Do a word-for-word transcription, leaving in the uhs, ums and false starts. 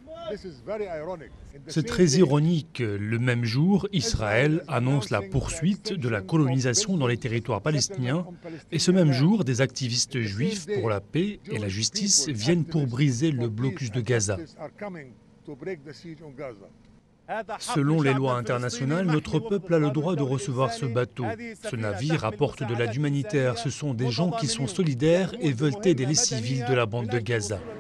C'est très ironique. Le même jour, Israël annonce la poursuite de la colonisation dans les territoires palestiniens. Et ce même jour, des activistes juifs pour la paix et la justice viennent pour briser le blocus de Gaza. Selon les lois internationales, notre peuple a le droit de recevoir ce bateau. Ce navire apporte de l'aide humanitaire. Ce sont des gens qui sont solidaires et veulent aider les civils de la bande de Gaza.